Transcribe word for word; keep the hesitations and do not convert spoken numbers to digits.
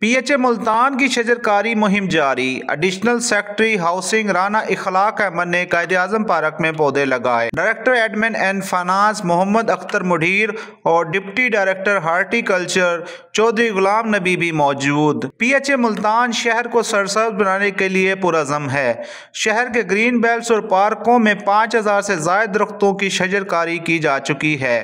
PHA Multan की शजरकारी मुहिम जारी। Additional secretary housing Rana Ikhlaq Ahmed ने कायद-ए-आज़म पार्क में पौधे लगाए। Director admin and finance Mohammad Akhtar मुढ़ीर और deputy director horticulture Chaudhary Ghulam Nabi भी मौजूद। पीएचए मुल्तान शहर को सरसब्ज बनाने के लिए पुरअज़्म है। शहर के ग्रीन बेल्ट्स और पार्कों में पाँच हजार से ज़ायद दरख्तों की शजरकारी की जा चुकी है।